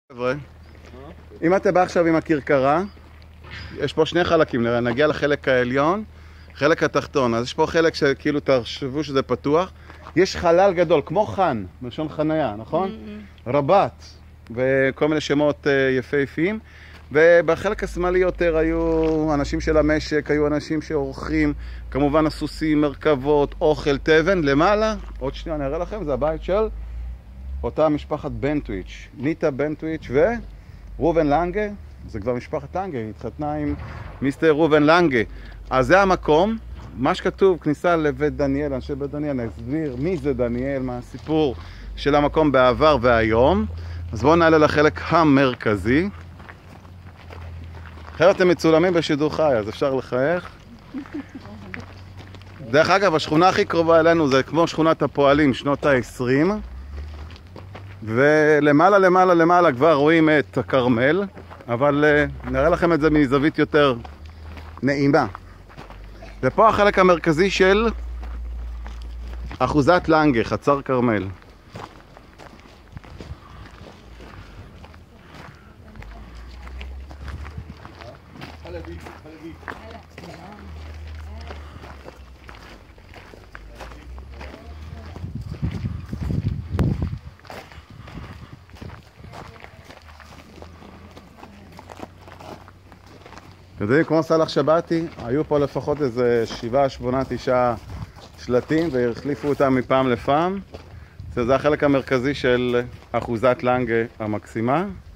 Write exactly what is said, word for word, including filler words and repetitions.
חבר'ה, אם אתה בא עכשיו עם הכרכרה, יש פה שני חלקים, נגיע לחלק העליון, חלק התחתון, אז יש פה חלק שכאילו תחשבו שזה פתוח, יש חלל גדול, כמו חן, מלשון חניה, נכון? רבת, וכל מיני שמות יפהפיים, ובחלק השמאלי יותר היו אנשים של המשק, היו אנשים שעורכים, כמובן הסוסים, מרכבות, אוכל, תבן, למעלה, עוד שנייה אני אראה לכם, זה הבית של אותה משפחת בנטוויץ', ניטה בנטוויץ' ורובן לנגה, זה כבר משפחת לנגה, היא התחתנה עם מיסטר רובן לנגה. אז זה המקום, מה שכתוב, כניסה לבית דניאל, אנשי בית דניאל, נסביר מי זה דניאל, מה הסיפור של המקום בעבר והיום. אז בואו נעלה לחלק המרכזי. אחרת אתם מצולמים בשידור חי, אז אפשר לחייך. דרך אגב, השכונה הכי קרובה אלינו זה כמו שכונת הפועלים, שנות ה-עשרים. ולמעלה למעלה למעלה כבר רואים את הכרמל, אבל uh, נראה לכם את זה מזווית יותר נעימה. ופה החלק המרכזי של אחוזת לנגה, חצר כרמל. אתם יודעים, כמו סלח שבתי, היו פה לפחות איזה שבעה, שמונה, תשעה שלטים והחליפו אותם מפעם לפעם. זה החלק המרכזי של אחוזת לנגה המקסימה.